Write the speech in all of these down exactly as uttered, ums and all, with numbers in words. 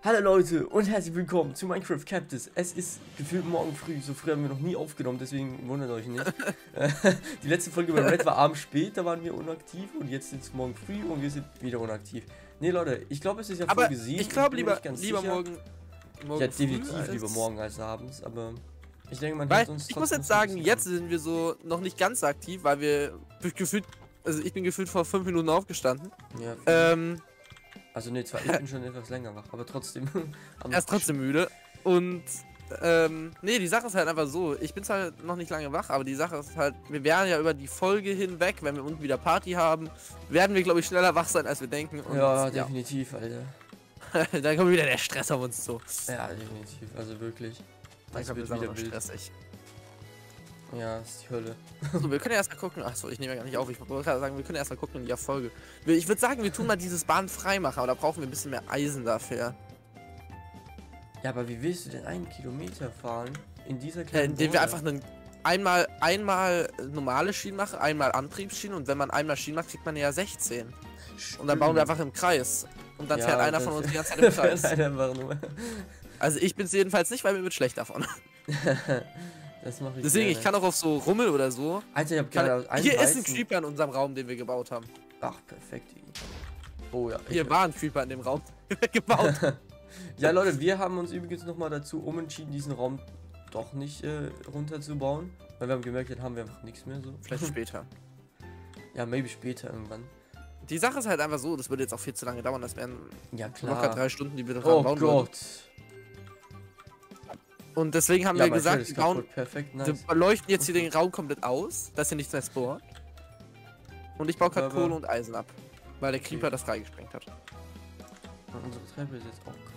Hallo Leute und herzlich willkommen zu Minecraft Cactus. Es ist gefühlt morgen früh, so früh haben wir noch nie aufgenommen, deswegen wundert euch nicht. Die letzte Folge bei Red war abends spät, da waren wir unaktiv und jetzt ist es morgen früh und wir sind wieder unaktiv. Ne Leute, ich glaube es ist ja aber vorgesehen. ich glaube lieber, ganz lieber sicher. morgen, morgen Ja, definitiv als... lieber morgen als abends, aber ich denke man weil, hat uns ich muss jetzt sagen, jetzt sind wir so noch nicht ganz aktiv, weil wir gefühlt, also ich bin gefühlt vor fünf Minuten aufgestanden. Ja, ähm... Also ne, zwar ich bin schon etwas länger wach, aber trotzdem. Er ist trotzdem müde. Und ähm, nee, die Sache ist halt einfach so, ich bin zwar noch nicht lange wach, aber die Sache ist halt, wir werden ja über die Folge hinweg, wenn wir unten wieder Party haben, werden wir, glaube ich, schneller wach sein, als wir denken. Und, ja, ja, definitiv, Alter. Dann kommt wieder der Stress auf uns zu. Ja, definitiv, also wirklich. Dann Das wird wird wieder wieder wild. stressig. Ja, das ist die Hölle. So, wir können ja erstmal gucken. Achso, ich nehme ja gar nicht auf. Ich wollte gerade sagen, wir können erstmal gucken in die Erfolge. Ich würde sagen, wir tun mal dieses Bahn frei machen, aber da brauchen wir ein bisschen mehr Eisen dafür. Ja, aber wie willst du denn einen Kilometer fahren in dieser Äh, kleinen indem wir Zone? einfach einen, einmal, einmal normale Schienen machen, einmal Antriebsschienen und wenn man einmal Schienen macht, kriegt man ja sechzehn. Und dann bauen wir einfach im Kreis. Und dann Ja, fährt einer das- von uns die ganze Zeit im Kreis. einfach nur. Also ich bin es jedenfalls nicht, weil mir wird schlecht davon. Das mache ich Deswegen, gerne. ich kann auch auf so Rummel oder so. Alter, ich hab Kann, gerade einen hier ist ein Weizen- Creeper in unserem Raum, den wir gebaut haben. Ach, perfekt. Oh ja. Hier ich- war ein Creeper in dem Raum, den wir gebaut haben. Ja, Leute, wir haben uns übrigens nochmal dazu umentschieden, diesen Raum doch nicht äh, runterzubauen. Weil wir haben gemerkt, dann haben wir einfach nichts mehr so. Vielleicht später. Ja, maybe später irgendwann. Die Sache ist halt einfach so, das würde jetzt auch viel zu lange dauern. Das wären Ja, locker klar. drei Stunden, die wir dran Oh bauen würden. Gott. Und deswegen haben Ja, wir mein gesagt, Feld ist wir, bauen, kaputt. Perfekt, wir nice. leuchten jetzt hier den Raum komplett aus, dass hier nichts mehr spawnt. Und ich baue gerade Aber- Kohle und Eisen ab, weil der Okay. Creeper das freigesprengt hat. Und unsere Treppe ist jetzt auch kaputt.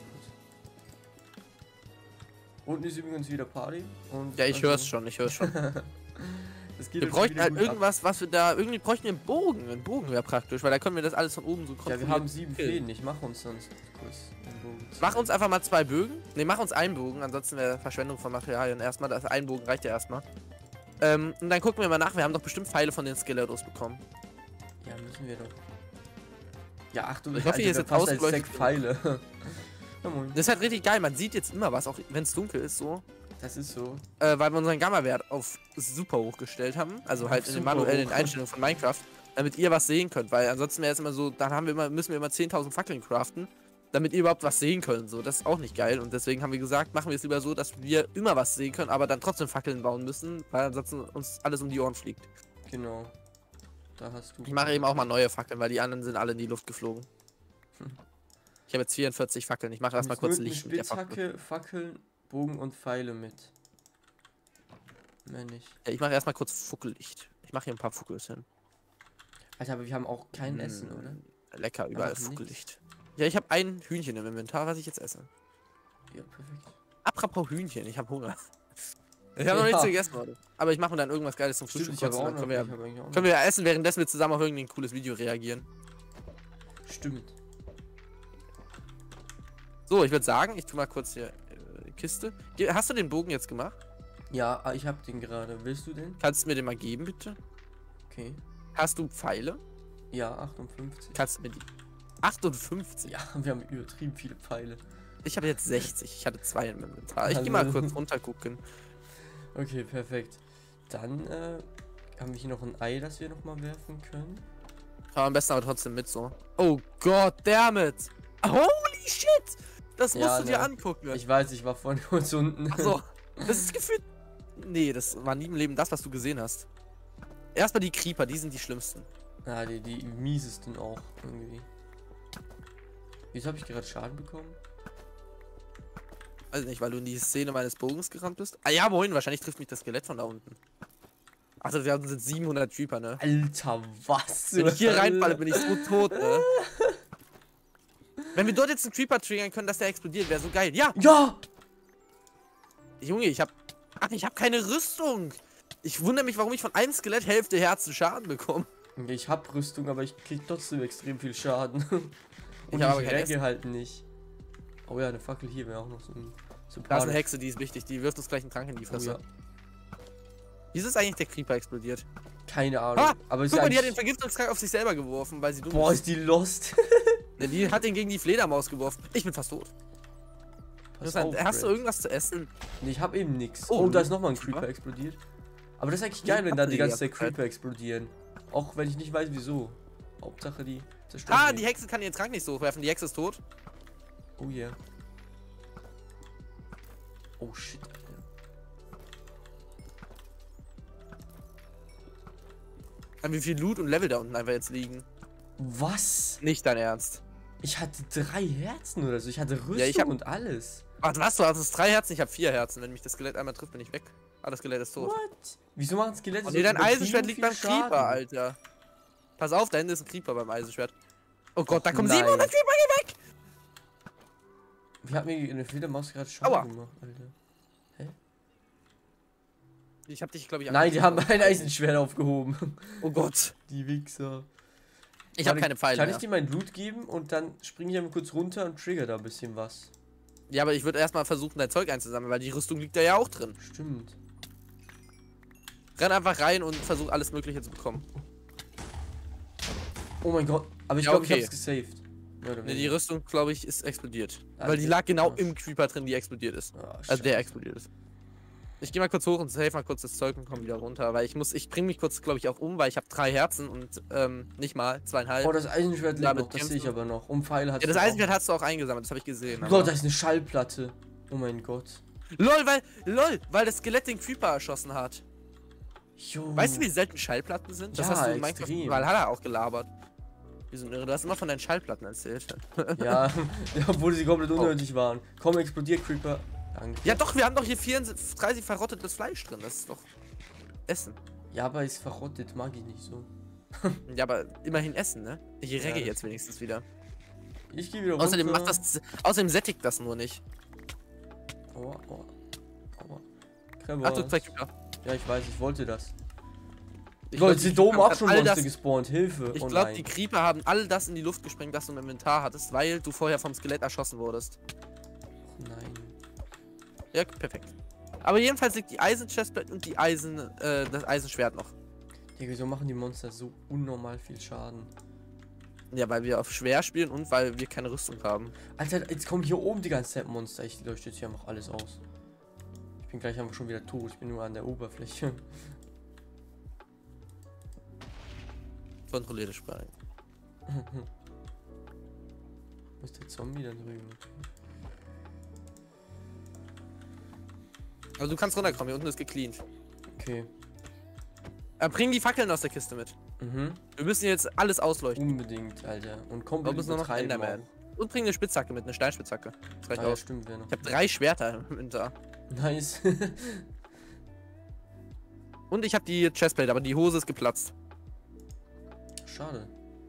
Unten ist übrigens wieder Party. Und Ja, ich also, höre es schon, ich höre es schon. Das geht Wir uns bräuchten wieder halt gut ab. irgendwas, was wir da, irgendwie bräuchten wir einen Bogen. Ein Bogen wäre praktisch, weil da können wir das alles von oben so Ja, wir kontrollieren. haben sieben killen. Fäden. Ich mache uns sonst kurz einen Bogen. Mach uns einfach mal zwei Bögen. Ne, mach uns einen Bogen, ansonsten wäre Verschwendung von Materialien erstmal. Das ein Bogen reicht ja erstmal. Ähm, und dann gucken wir mal nach. Wir haben doch bestimmt Pfeile von den Skeletos bekommen. Ja, müssen wir doch. Ja, ach du, Ich hoffe, hier ist der jetzt passt als ausgeleuchtet. sechs Pfeile. Ja, moin. Das ist halt richtig geil. Man sieht jetzt immer was, auch wenn es dunkel ist, so. Das ist so. Äh, weil wir unseren Gamma-Wert auf super hoch gestellt haben. Also halt in den Super manuellen hoch. Einstellungen von Minecraft. Damit ihr was sehen könnt. Weil ansonsten wäre es immer so, dann haben wir immer, müssen wir immer zehntausend Fackeln craften. Damit ihr überhaupt was sehen könnt. So, das ist auch nicht geil. Und deswegen haben wir gesagt, machen wir es lieber so, dass wir immer was sehen können, aber dann trotzdem Fackeln bauen müssen. Weil ansonsten uns alles um die Ohren fliegt. Genau. Da hast du. Ich mache eben auch mal neue Fackeln, weil die anderen sind alle in die Luft geflogen. Hm. Ich habe jetzt vierundvierzig Fackeln. Ich mache erstmal kurz Licht mit der Fackel. Spitzhacke, Fackeln, Bogen und Pfeile mit. Mehr nicht. Ja, ich mache erstmal kurz Fuckellicht. Ich mache hier ein paar Fuckels hin. Alter, aber wir haben auch kein Essen, Mm, oder? Lecker, überall Einfach Fuckellicht. Ja, ich habe ein Hühnchen im Inventar, was ich jetzt esse. Ja, perfekt. Apropos Hühnchen, ich habe Hunger. Ich habe noch nichts Ja. gegessen heute. Aber ich mache mir dann irgendwas Geiles zum Stimmt, Frühstück ich habe kurz und auch dann noch. können wir, ich hab eigentlich auch noch. können wir ja essen, währenddessen wir zusammen auf irgendein cooles Video reagieren. Stimmt. So, ich würde sagen, ich tue mal kurz hier äh, Kiste. Ge- Hast du den Bogen jetzt gemacht? Ja, ah, ich hab den gerade. Willst du den? Kannst du mir den mal geben, bitte? Okay. Hast du Pfeile? Ja, achtundfünfzig. Kannst du mir die... achtundfünfzig? Ja, wir haben übertrieben viele Pfeile. Ich habe jetzt sechzig. Ich hatte zwei im Inventar. Ich gehe mal Also- kurz runter gucken. Okay, perfekt. Dann äh, haben wir hier noch ein Ei, das wir noch mal werfen können. Aber am besten aber trotzdem mit so. Oh Gott, damit! Holy shit! Das musst Ja, du dir ne. angucken. Ich weiß, ich war vorhin kurz unten. Achso, das ist gefühlt... Nee, das war nie im Leben das, was du gesehen hast. Erstmal die Creeper, die sind die schlimmsten. Ja, die, die miesesten auch irgendwie. Wieso habe ich gerade Schaden bekommen? Also nicht, weil du in die Szene meines Bogens gerannt bist. Ah ja, moin, wahrscheinlich trifft mich das Skelett von da unten. Also wir sind siebenhundert Creeper, ne? Alter, was? Wenn ich hier reinfalle, bin ich so tot, ne? Wenn wir dort jetzt einen Creeper triggern können, dass der explodiert, wäre so geil. Ja! Ja! Junge, ich hab... Ach, ich hab keine Rüstung! Ich wundere mich, warum ich von einem Skelett Hälfte Herzen Schaden bekomme. Ich hab Rüstung, aber ich krieg trotzdem extrem viel Schaden. Und Ich hab aber ich kein regge Essen. halt nicht. Oh ja, eine Fackel hier wäre auch noch so ein... So Da ist eine Hexe, die ist wichtig. Die wirft uns gleich einen Trank in die Oh, Fresse. ja. Wieso ist eigentlich der Creeper explodiert? Keine Ahnung. Ah, aber Guck mal, die hat den eigentlich... Vergiftungstrank auf sich selber geworfen, weil sie dumm Boah, ist. ist die lost. Ja, die hat den gegen die Fledermaus geworfen. Ich bin fast tot. Pass Hast, auf, hast du Red. irgendwas zu essen? Nee, ich hab eben nichts. Oh, Oh, da ist nochmal ein Creeper. Creeper explodiert. Aber das ist eigentlich Ich geil, wenn da hab die die ganze ganze Zeit Zeit. Creeper explodieren. Auch wenn ich nicht weiß, wieso. Hauptsache, die zerstören. Ah, den. die Hexe kann ihren Trank nicht so hochwerfen. Die Hexe ist tot. Oh yeah. Oh shit. An wie viel Loot und Level da unten einfach jetzt liegen. Was? Nicht dein Ernst. Ich hatte drei Herzen oder so. Ich hatte Rüstung Ja, ich hab- und alles. Warte, was? Du hast drei Herzen, ich habe vier Herzen. Wenn mich das Skelett einmal trifft, bin ich weg. Ah, das Skelett ist tot. What? Wieso machen Skelette Oh, so nee, dein übertrieben Eisenschwert liegt viel beim Schaden? Creeper, Alter. Pass auf, da hinten ist ein Creeper beim Eisenschwert. Oh Gott, Och, da kommen nein. siebenhundert Creeper, geh weg! Wie hat mir eine Fledermaus gerade Schaden Aua. gemacht, Alter? Ich hab dich, glaube ich, Nein, die haben angegriffen. mein Eisenschwert aufgehoben. Oh Gott. Die Wichser. Ich habe Kann keine Pfeile Kann mehr. ich dir mein Loot geben und dann springe ich einmal kurz runter und trigger da ein bisschen was? Ja, aber ich würde erstmal versuchen, dein Zeug einzusammeln, weil die Rüstung liegt da ja auch drin. Stimmt. Renn einfach rein und versuch alles Mögliche zu bekommen. Oh mein Gott. Aber ich Ja, glaube, okay. ich hab's gesaved. Mehr oder Ne, die weniger. Rüstung, glaube ich, ist explodiert. Ah, weil die okay. lag genau Ah, im Creeper drin, die explodiert ist. Ah, Also der scheiße. explodiert ist. Ich gehe mal kurz hoch und save mal kurz das Zeug und komme wieder runter, weil ich muss, ich bringe mich kurz, glaube ich, auch um, weil ich habe drei Herzen und ähm, nicht mal zweieinhalb. Oh, das Eisenschwert lebt Damit noch, das sehe ich kämpfen. aber noch. Um Pfeile hat Ja, das Eisenschwert hast du auch eingesammelt, das habe ich gesehen. Oh aber- Gott, da ist eine Schallplatte. Oh mein Gott. LOL, weil, LOL, weil das Skelett den Creeper erschossen hat. Jo. Weißt du, wie selten Schallplatten sind? Das Ja, hast du in extrem. Minecraft Valhalla auch gelabert. Die sind irre. Du hast immer von deinen Schallplatten erzählt. Ja, ja, obwohl sie komplett unnötig waren. Komm, explodiert Creeper. Danke. Ja doch, wir haben doch hier vierunddreißig verrottetes Fleisch drin. Das ist doch Essen. Ja, aber ist verrottet, mag ich nicht so. Ja, aber immerhin Essen, ne? Ich regge das- jetzt wenigstens wieder. Ich gehe wieder runter. Außerdem macht das. Außerdem sättigt das nur nicht. Aua, aua. Aua. Krabbe. Ach du zwei Creeper. Ja, ich weiß, ich wollte das. Ich Leute, glaub, sind die da oben Creeper auch haben schon all Monster das- gespawnt. Hilfe. Ich Oh glaube, nein. die Creeper haben all das in die Luft gesprengt, was du im Inventar hattest, weil du vorher vom Skelett erschossen wurdest. Oh nein. Ja, perfekt. Aber jedenfalls liegt die Eisen-Chestplate und die Eisen, äh, das Eisenschwert noch. Digga, wieso machen die Monster so unnormal viel Schaden? Ja, weil wir auf schwer spielen und weil wir keine Rüstung haben. Alter, jetzt kommen hier oben die ganze Zeit Monster. Ich leuchte jetzt hier einfach alles aus. Ich bin gleich einfach schon wieder tot. Ich bin nur an der Oberfläche. Kontrollierte Sprache. Wo ist der Zombie da drüben? Also du kannst runterkommen, hier unten ist gecleant. Okay. Äh, bring die Fackeln aus der Kiste mit. Mhm. Wir müssen jetzt alles ausleuchten. Unbedingt, Alter. Und Wir komplett müssen nur noch übertreiben Enderman. auch. Und bring eine Spitzhacke mit, eine Steinspitzhacke. Das reicht Ah, ja, aus. stimmt, wäre noch. Ich habe drei Schwerter im Inventar. Nice. Und ich habe die Chestplate, aber die Hose ist geplatzt. Schade.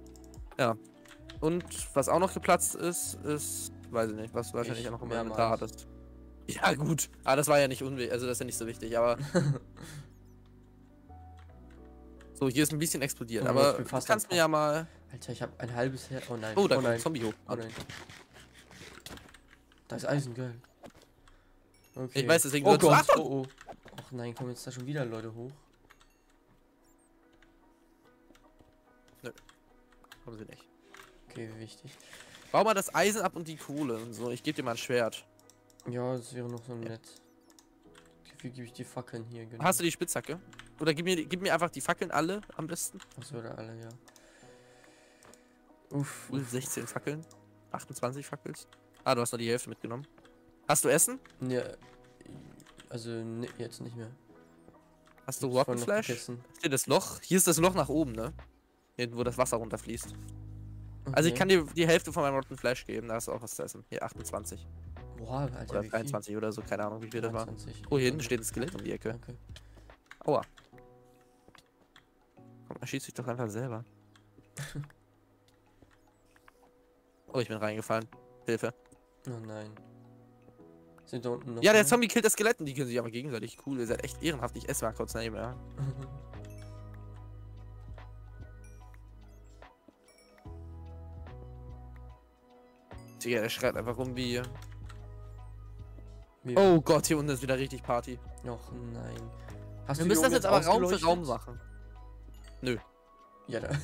Und was auch noch geplatzt ist, ist, weiß ich nicht, was du wahrscheinlich Ich auch noch im mehrmals. Inventar hattest. Ja gut, aber das war ja nicht unwichtig, also das ist ja nicht so wichtig, aber... So, hier ist ein bisschen explodiert, Oh, ich aber bin du fast kannst am mir ja mal... Alter, ich habe ein halbes Herz. Oh nein. Oh, da oh kommt nein. ein Zombie hoch. Oh nein. Da ist Eisen, geil. Okay. Ich weiß, deswegen Oh sollst du- Gott. Achtung! Oh, oh. Ach nein, kommen jetzt da schon wieder Leute hoch. Kommen sie nicht. Okay, wichtig. Bau mal das Eisen ab und die Kohle und so. Ich gebe dir mal ein Schwert. Ja, das wäre noch so nett. Dafür gebe ich die Fackeln hier. Genau. Hast du die Spitzhacke? Oder gib mir, gib mir einfach die Fackeln alle am besten. Achso, oder alle, ja. Uff. Cool, sechzehn Fackeln. achtundzwanzig Fackels. Ah, du hast noch die Hälfte mitgenommen. Hast du Essen? Ja. Also, ne, jetzt nicht mehr. Hast du Ich hab vorhin noch Rocketflash? gegessen. Ist hier das Loch? Hier ist das Loch nach oben, ne? Hinten, wo das Wasser runterfließt. Also ich Okay. kann dir die Hälfte von meinem Rotten Flash geben, da hast du auch was zu essen. Hier achtundzwanzig. Boah, Alter. Oder wie viel? dreiundzwanzig oder so, keine Ahnung wie viel das war. dreiundzwanzig. Oh, hier hinten steht ein Skelett um die Ecke. Okay. Aua. Komm, er schießt sich doch einfach selber. Oh, ich bin reingefallen. Hilfe. Oh nein. Sind da unten noch Ja, der mehr? Zombie killt das Skelett und die können sich aber gegenseitig. Cool, ihr seid echt ehrenhaft. Ich esse mal kurz neben, ja. Digga, der schreit einfach rum wie... Wie- Oh Gott, hier unten ist wieder richtig Party. Och nein. Hast Wir du müssen hier das jetzt oben aber Raum für ausgeleuchtet? Raum machen. Ja, da.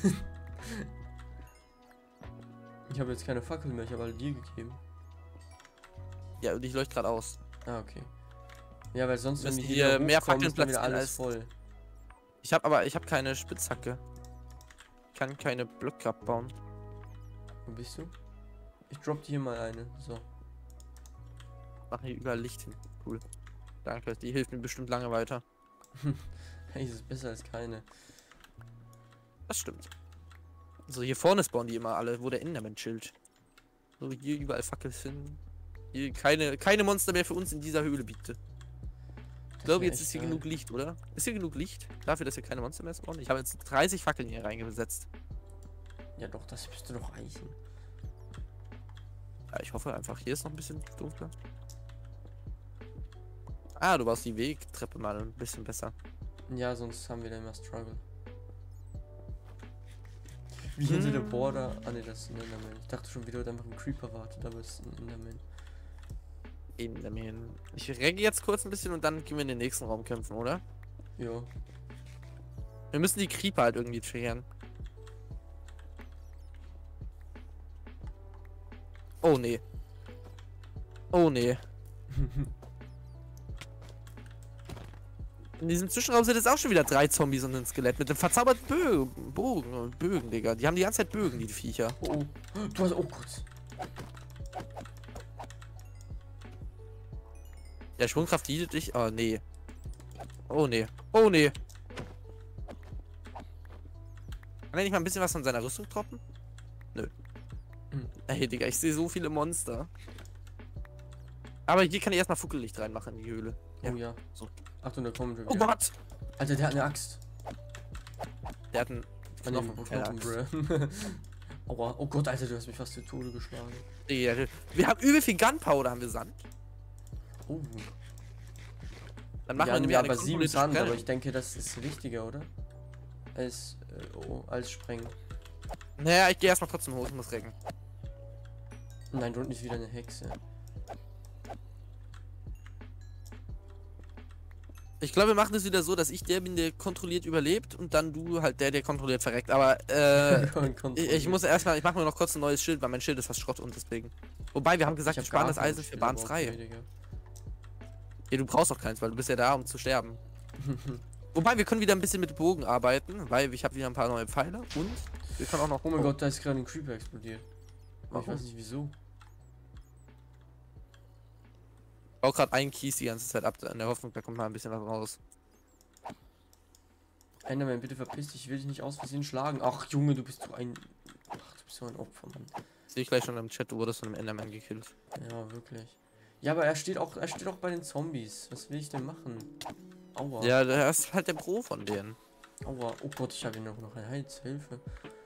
Ich habe jetzt keine Fackel mehr, ich habe alle dir gegeben. Ja, und ich leuchte gerade aus. Ah, okay. Ja, weil sonst, wenn Müssen wir hier hier mehr hochkommen, Fackeln ist dann wieder platzieren alles als- voll. Ich habe aber, ich habe keine Spitzhacke. Ich kann keine Blöcke abbauen. Wo bist du? Ich drop dir hier mal eine. So. Mach hier überall Licht hin. Cool. Danke, die hilft mir bestimmt lange weiter. Hey, das ist besser als keine. Das stimmt. So, hier vorne spawnen die immer alle, wo der Enderman chillt. So, hier überall Fackeln hin. Hier keine, keine Monster mehr für uns in dieser Höhle, bitte. Ich glaube, jetzt ist hier genug Licht, oder? Ist hier genug Licht? Dafür, dass hier keine Monster mehr spawnen? Ich habe jetzt dreißig Fackeln hier reingesetzt. Ja doch, das müsste doch reichen. Ja, ich hoffe einfach, hier ist noch ein bisschen dunkler. Ah, du baust die Wegtreppe mal ein bisschen besser. Ja, sonst haben wir da immer Struggle. Wie hinter der Border. Ah ne, das ist ein Enderman. Ich dachte schon wieder, einfach ein Creeper wartet, aber es ist ein Enderman. Enderman. Ich regge jetzt kurz ein bisschen und dann gehen wir in den nächsten Raum kämpfen, oder? Ja. Wir müssen die Creeper halt irgendwie triggern. Oh nee. Oh nee. In diesem Zwischenraum sind jetzt auch schon wieder drei Zombies und ein Skelett mit einem verzauberten Bögen, Bogen und Bögen, Digga. Die haben die ganze Zeit Bögen, die Viecher. Oh, oh. Du hast. Oh Gott. Der Schwungkraft dient dich. Oh nee. Oh nee. Oh nee. Kann er nicht mal ein bisschen was von seiner Rüstung droppen? Nö. Hm. Ey, Digga, ich sehe so viele Monster. Aber hier kann ich erstmal Fuckellicht reinmachen in die Höhle. Oh ja. So. Achtung, da kommt schon Oh wieder. Gott! Alter, der hat eine Axt. Der hat einen An dem Knochen. keine Knochen, Axt. bruh. Aua. Oh Gott, Alter, du hast mich fast zu Tode geschlagen. Digga, wir haben übel viel Gunpowder, haben wir Sand. Oh. Dann machen Ja, wir nämlich ja, eine aber sieben kontrollierte Sand, aber Sprengung. ich denke, das ist wichtiger, oder? Als, äh, oh, als Sprengen. Naja, ich gehe erstmal trotzdem hoch, ich muss recken. Nein, dort ist wieder eine Hexe. Ich glaube, wir machen das wieder so, dass ich der bin, der kontrolliert überlebt und dann du halt der, der kontrolliert verreckt. Aber äh, ich, ich muss erstmal, ich mache mir noch kurz ein neues Schild, weil mein Schild ist fast Schrott und deswegen. Wobei, wir haben gesagt, wir sparen das Eisen für Bahn frei. Ja, du brauchst doch keins, weil du bist ja da, um zu sterben. Wobei, wir können wieder ein bisschen mit Bogen arbeiten, weil ich habe wieder ein paar neue Pfeile und wir können auch noch... Oh mein Gott, da ist gerade ein Creeper explodiert. Aber ich Warum? weiß nicht wieso. Ich baue gerade einen Kies die ganze Zeit ab, in der Hoffnung, da kommt mal ein bisschen was raus. Enderman, bitte verpiss dich, ich will dich nicht aus Versehen schlagen. Ach Junge, du bist so ein... Ach, du bist so ein Opfer, Mann. Sehe ich gleich schon im Chat, du wurdest von einem Enderman gekillt. Ja, wirklich. Ja, aber er steht auch, er steht auch bei den Zombies. Was will ich denn machen? Aua. Ja, der ist halt der Pro von denen. Aua. Oh Gott, ich habe ihn noch, noch eine Heilshilfe.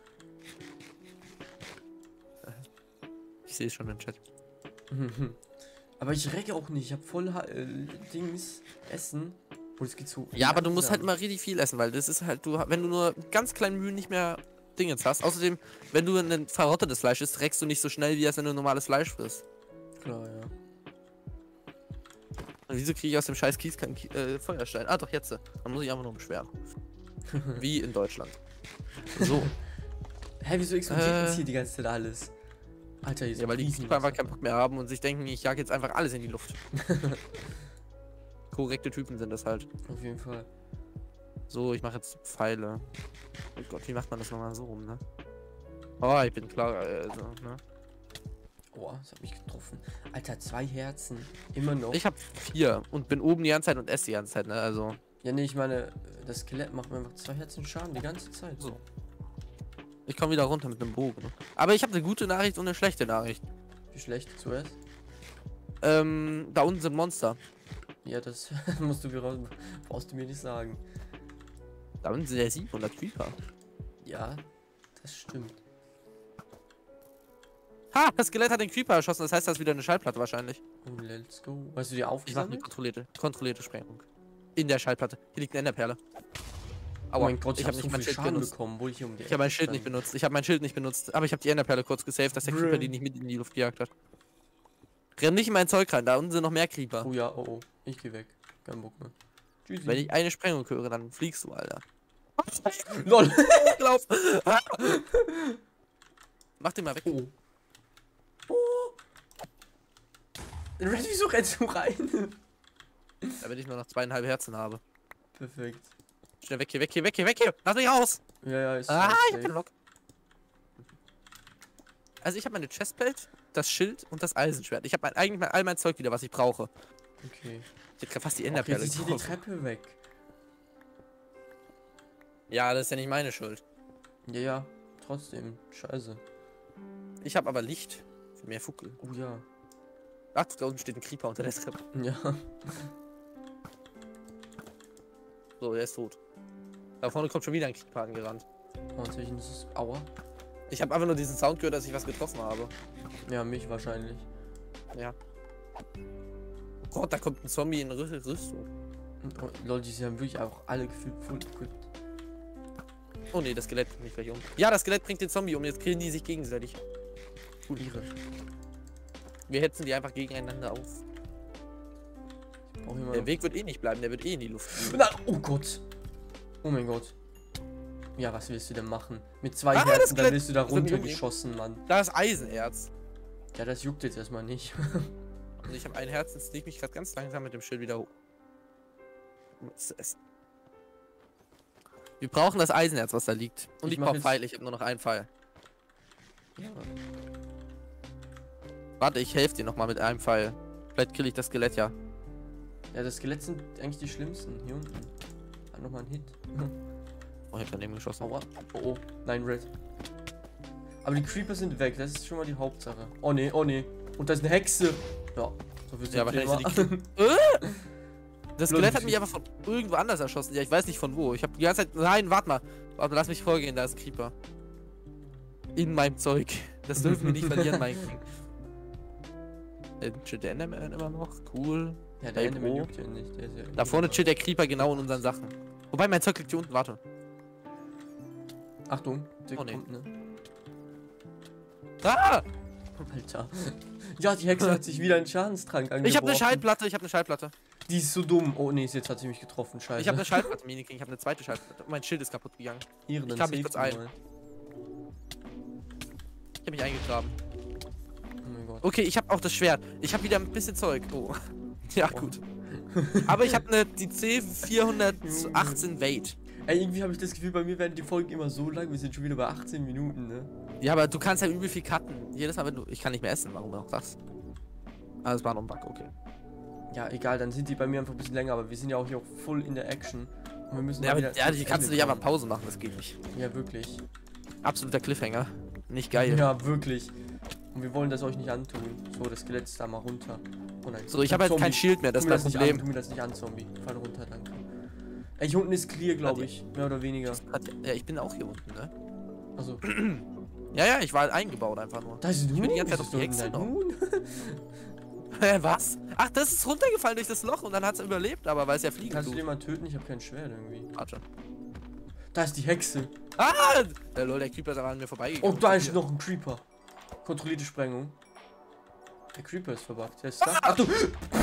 Ich sehe es schon im Chat. Aber ich recke auch nicht. Ich habe voll äh, Dings Essen. Oh, es geht so. Ja, aber du musst halt langsam. immer richtig viel essen, weil das ist halt, du, wenn du nur ganz kleinen Mühen nicht mehr Dingens hast. Außerdem, wenn du ein verrottetes Fleisch isst, reckst du nicht so schnell, wie als wenn du normales Fleisch frisst. Klar, ja. Und wieso kriege ich aus dem scheiß Kies keinen Ki äh, Feuerstein? Ah, doch, jetzt. Dann muss ich einfach nur beschweren. Wie in Deutschland. So. Hä, wieso explodiert Äh. das hier die ganze Zeit alles? Alter, hier ist Ja, weil die Riesen- Creeper einfach keinen Bock mehr haben und sich denken, ich jag jetzt einfach alles in die Luft. Korrekte Typen sind das halt. Auf jeden Fall. So, ich mache jetzt Pfeile. Oh Gott, wie macht man das nochmal so rum, ne? Oh, ich bin klar, also, ne? Oh, das hat mich getroffen. Alter, zwei Herzen. Immer noch. Ich habe vier und bin oben die ganze Zeit und esse die ganze Zeit, ne? Also, Ja, nee, ich meine, das Skelett macht mir einfach zwei Herzen Schaden die ganze Zeit. so. Ich komme wieder runter mit einem Bogen. Ne? Aber ich habe eine gute Nachricht und eine schlechte Nachricht. Wie schlecht zuerst? Ähm, da unten sind Monster. Ja, das musst du mir raus, brauchst du mir nicht sagen. Da unten sind ja siebenhundert Creeper. Ja, das stimmt. Ha, das Skelett hat den Creeper erschossen, das heißt, das ist wieder eine Schallplatte wahrscheinlich. Oh, let's go. Hast du die Ich mache eine aufgesammelt? kontrollierte, kontrollierte Sprengung. In der Schallplatte. Hier liegt eine Enderperle. Oh mein Gott, ich, ich hab habe so nicht mein viel Schild Schaden benutzt. bekommen, wo ich hier um die Ich habe mein Ecke Schild nicht stand. benutzt. Ich habe mein Schild nicht benutzt. Aber ich habe die Enderperle kurz gesaved, dass der Bruh. Creeper die nicht mit in die Luft gejagt hat. Renn nicht in mein Zeug rein, da unten sind noch mehr Creeper. Oh ja, oh oh. Ich geh weg. Kein Bock mehr. Tschüssi. Wenn ich eine Sprengung höre, dann fliegst du, Alter. LOL. Lauf! Mach den mal weg. Oh. Red, wieso rennst du rein? Damit ich nur noch zweieinhalb Herzen habe. Perfekt. Schnell weg hier, weg hier, weg hier, weg hier! Lass mich raus! Ja, ja, ist Ah, safe. ich hab keinen Bock. Also ich habe meine Chestplate, das Schild und das Eisenschwert. Ich habe mein, eigentlich mein, all mein Zeug wieder, was ich brauche. Okay. Ich hätte fast die Ach, Enderperle jetzt ist hier die Treppe weg. Ja, das ist ja nicht meine Schuld. Ja, ja. Trotzdem. Scheiße. Ich habe aber Licht. Für mehr Fuckel. Oh ja. Ach, da unten steht ein Creeper unter der Treppe. Ja. So, der ist tot. Da vorne kommt schon wieder ein Creeper angerannt. Oh, tatsächlich ist es. Aua. Ich habe einfach nur diesen Sound gehört, dass ich was getroffen habe. Ja, mich wahrscheinlich. Ja. Oh Gott, da kommt ein Zombie in Rü- Rüstung. Oh, Leute, die haben wirklich auch alle gefühlt full equipped. Oh ne, das Skelett bringt mich gleich um. Ja, das Skelett bringt den Zombie um. Jetzt killen die sich gegenseitig. Cool, ihre. Wir hetzen die einfach gegeneinander auf. Brauch ich mal Der Weg wird eh nicht bleiben, der wird eh in die Luft fliegen. Na, oh Gott. Oh mein Gott. Ja, was willst du denn machen? Mit zwei Ah, das Herzen, dann Skelett- wirst du da das wird runtergeschossen, Mann. Da ist Eisenerz. Ja, das juckt jetzt erstmal nicht. Also ich habe ein Herz, jetzt leg mich gerade ganz langsam mit dem Schild wieder hoch. Was ist das? Wir brauchen das Eisenerz, was da liegt. Und Ich ich, mach brauche jetzt- Pfeile, ich habe nur noch einen Pfeil. Ja. Warte, ich helfe dir nochmal mit einem Pfeil. Vielleicht kill ich das Skelett ja. Ja, das Skelett sind eigentlich die schlimmsten. Hier unten. Hat nochmal einen Hit. Oh, ich hab daneben geschossen. Aua. Oh, oh. Nein, Red. Aber die Creeper sind weg. Das ist schon mal die Hauptsache. Oh ne, oh ne. Und da ist eine Hexe. Ja. So viel Ja, zum wahrscheinlich Thema. sind die äh? Das Skelett hat Leute, mich einfach von irgendwo anders erschossen. Ja, ich weiß nicht von wo. Ich habe die ganze Zeit... Nein, warte mal. Warte, lass mich vorgehen, da ist ein Creeper. In meinem Zeug. Das dürfen wir nicht verlieren, mein King. Äh, chillt der Enderman immer noch? Cool. Ja, der Hey, Enderman Bro. juckt ja nicht. Der ist ja Da vorne chillt der Creeper genau in unseren Sachen. Wobei, mein Zeug liegt hier unten, warte. Achtung, der Oh, nee. kommt, ne? Ah! Alter. Ja, die Hexe hat sich wieder einen Schadenstrank angeworfen. Ich habe eine Schallplatte, ich habe eine Schallplatte. Die ist so dumm. Oh nee, jetzt hat sie mich getroffen. Scheiße. Ich habe eine Schallplatte, Mini King, ich habe eine zweite Schallplatte. Mein Schild ist kaputt gegangen. Ihre, ich dann grab mich save kurz ein. mal. Ich habe mich eingegraben. Oh mein Gott. Okay, ich habe auch das Schwert. Ich habe wieder ein bisschen Zeug. Oh. Ja, Oh. gut. Aber ich habe eine die C vierhundertachtzehn Weight. Ey, irgendwie habe ich das Gefühl, bei mir werden die Folgen immer so lang. Wir sind schon wieder bei achtzehn Minuten, ne? Ja, aber du kannst ja übel viel cutten. Jedes Mal, wenn du... Ich kann nicht mehr essen, warum auch das? Ah, das war noch ein Bug, okay. Ja, egal, dann sind die bei mir einfach ein bisschen länger, aber wir sind ja auch hier auch voll in der Action. Und wir müssen Ja, mal aber wieder ja, zum die kannst du Ende nicht einfach kommen. Pause machen, das geht nicht. Ja, wirklich. Absoluter Cliffhanger. Nicht geil. Ja, wirklich. Und wir wollen das euch nicht antun. So, das Skelett ist da mal runter. Oh nein. So, ich habe halt kein Schild mehr, das Tu mir ist mein das nicht Problem. an, tu mir das nicht an, Zombie. Fall runter, danke. Ey, hier unten ist clear, glaube Ja, ich. Mehr oder weniger. Ja, ich bin auch hier unten, ne? Also, Ja, ja, ich war halt eingebaut einfach nur. da ist ein Ich bin die ganze Zeit Wieso auf die ist Hexe da ein noch. Huhn? Hä, was? Ach, das ist runtergefallen durch das Loch und dann hat es überlebt, aber weil es ja fliegen Kannst du tut. den mal töten? Ich habe kein Schwert irgendwie. Warte. Da ist die Hexe. Ah! Der lol, der Creeper ist aber an mir Oh, vorbeigegangen. da ist noch ein Creeper. Kontrollierte Sprengung. Der Creeper ist verbuggt. Der ist da. Ach du!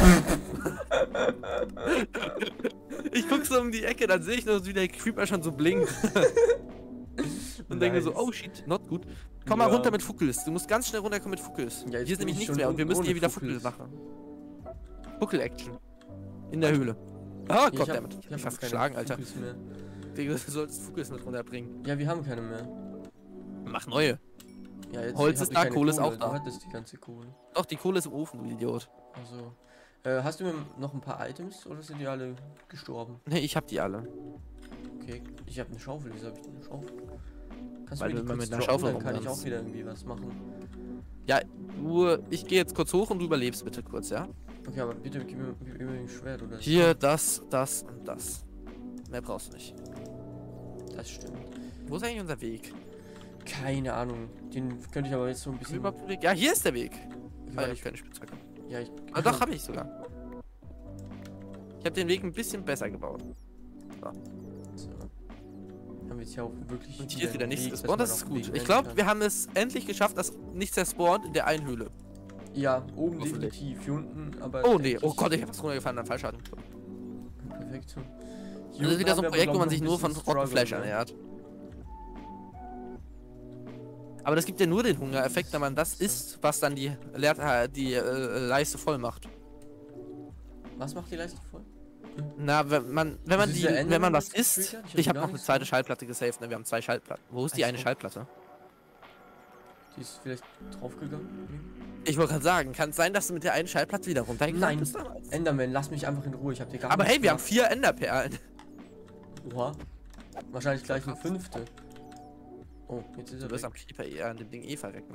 Ich guck so um die Ecke, dann sehe ich nur, wie der Creeper schon so blinkt. Und denke so, Nice. oh shit, not gut. Komm mal Ja. runter mit Fuckels. Du musst ganz schnell runterkommen mit Fuckels. Ja, jetzt Hier ist bin nämlich ich nichts schon mehr und wir unten müssen ohne hier wieder Fuckels. Fuckel machen. Fuckel-Action. In der Höhle. Ah, Ich Gott, hab- damit. Ich ich hab hab fast keine geschlagen, Alter. Fuckels mehr. Digga, du solltest Fuckels mit runterbringen. Ja, wir haben keine mehr. Mach neue. Ja, jetzt Holz hab ist ich da, keine Kohle ist auch Du da. hattest die ganze Kohle. Doch, die Kohle ist im Ofen, du Idiot. Also. Äh, hast du mir noch ein paar Items oder sind die alle gestorben? Nee, ich hab die alle. Okay, ich habe eine Schaufel. Wieso habe ich denn eine Schaufel? Kannst Weil du mir du die immer kurz mit einer droppen? Schaufel Dann kann ich auch rumrennst. wieder irgendwie was machen. Ja, du, ich gehe jetzt kurz hoch und du überlebst bitte kurz, ja? Okay, aber bitte gib mir, gib mir ein Schwert oder so. Hier, das, das und das. Mehr brauchst du nicht. Das stimmt. Wo ist eigentlich unser Weg? Keine Ahnung. Den könnte ich aber jetzt so ein bisschen. Überhaupt Weg? Ja, hier ist der Weg. Ah, Weil ja, ich, keine Spitzhacke. ja, ich. Ah, doch, habe ich sogar. Ich habe den Weg ein bisschen besser gebaut. So. Haben wir jetzt hier auch wirklich. Und hier ist wieder einen nichts Weg, gespawnt, dass das ist man auch gut. Weg Ich rennen glaube, kann. wir haben es endlich geschafft, dass nichts zerspawnt in der einen Höhle. Ja, oben Hoffentlich. definitiv. Hier unten, aber. Oh nee, denke oh ich- Gott, ich hab was runtergefallen, dann Fallschaden. Perfekt. so. Hier Das ist unten wieder so haben ein wir Projekt, aber, wo man glaub ich, sich noch nur ein von bisschen Rottenfleisch Struggle, ne? ernährt. Aber das gibt ja nur den Hungereffekt, wenn man das isst, was dann die, Leer äh, die äh, Leiste voll macht. Was macht die Leiste voll? Na, wenn man, wenn man Das ist die, der Ende, wenn man wenn was das isst, getriggert? Ich hab ich habe gar noch eine nichts zweite gemacht. Schallplatte gesaved, ne? Wir haben zwei Schallplatten. Wo ist die Ach eine so. Schallplatte? Die ist vielleicht draufgegangen? Ich wollte gerade sagen, kann es sein, dass du mit der einen Schallplatte wieder runtergegangen Nein, bist damals? Enderman, lass mich einfach in Ruhe. Ich hab dir gar Aber nichts hey, wir haben gemacht. vier Enderperlen. Oha. Wahrscheinlich gleich eine fünfte. Oh, jetzt ist Du er wirst am weg. Creeper eher an dem Ding eh verrecken.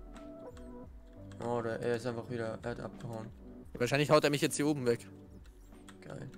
Oh, der, er ist einfach wieder, er hat abgehauen. Wahrscheinlich haut er mich jetzt hier oben weg. Geil.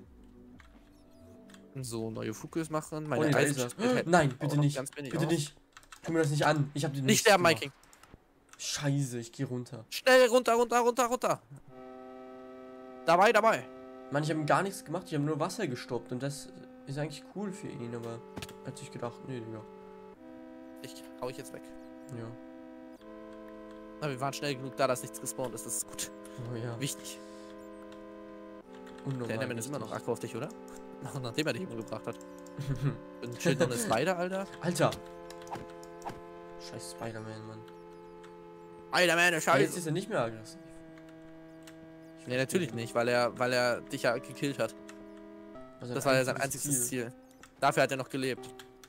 So, neue Fokus machen. Oh, Meine nee, da Eisen ist er. steht halt Nein, auch bitte noch nicht. ganz wenig Bitte aus. nicht. Tu mir das nicht an. Ich hab den Nicht sterben, Viking. Scheiße, ich geh runter. Schnell runter, runter, runter, runter. Dabei, dabei. Mann, ich habe ihm gar nichts gemacht. Ich habe nur Wasser gestoppt. Und das ist eigentlich cool für ihn, aber er hat sich gedacht, nee, Digga. Ich hau ich jetzt weg. Ja. Na, wir waren schnell genug da, dass nichts gespawnt ist. Das ist gut. Oh ja. Wichtig. Unnormal Der Enderman ist immer noch wichtig. Akku auf dich, oder? Ach, nachdem er dich umgebracht hat. Bin chill noch eine Spider, Alter. Alter. Scheiß Spider-Man, Mann. Spider-Man, Aber jetzt Scheiße. ist er nicht mehr aggressiv. Ich Nee, natürlich nicht, weil er, weil er dich ja gekillt hat. Also Das war ja sein einziges Ziel. Dafür hat er noch gelebt.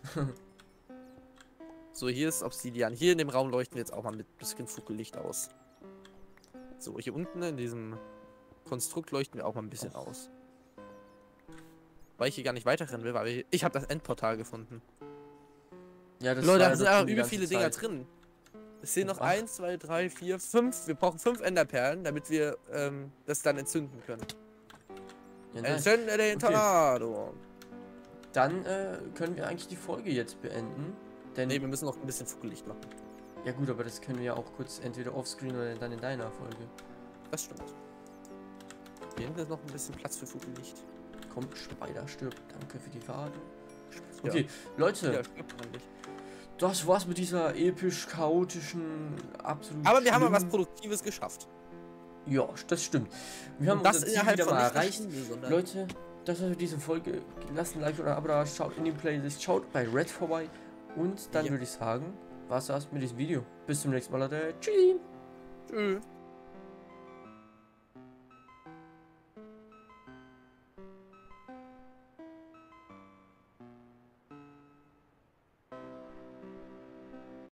So, hier ist Obsidian. Hier in dem Raum leuchten wir jetzt auch mal mit bisschen Funkellicht aus. So, hier unten in diesem Konstrukt leuchten wir auch mal ein bisschen aus. Weil ich hier gar nicht weiterrennen will, weil wir, ich habe das Endportal gefunden. Ja, das Leute, war da sind doch aber schon die übel ganze viele Dinger Zeit. drin. Es sind noch Ach. eins, zwei, drei, vier, fünf. Wir brauchen fünf Enderperlen, damit wir ähm, das dann entzünden können. Ja, nein. Entzünde den Okay. Tornado. Dann äh, können wir eigentlich die Folge jetzt beenden. Denn, Ne, wir müssen noch ein bisschen Funkellicht machen. ja gut, aber das können wir ja auch kurz entweder offscreen oder dann in deiner Folge. Das stimmt. Hier hinten ist noch ein bisschen Platz für Funkellicht. Kommt, Spider stirbt. Danke für die Warnung. Ja. Okay, Leute, Ja, stimmt eigentlich. das war's mit dieser episch chaotischen, absolut Aber wir haben mal was schlimmen- Produktives geschafft. Ja, das stimmt. Wir haben Und das unser Ziel innerhalb wieder von mal nicht einer erreicht. Stunde, sondern- Leute, das war für diese Folge. Lasst ein Like oder ein Abo da, schaut in die Playlist, schaut bei Red vorbei. Und dann Ja. würde ich sagen, war's das mit diesem Video. Bis zum nächsten Mal, Leute. Tschüss. Tschüss.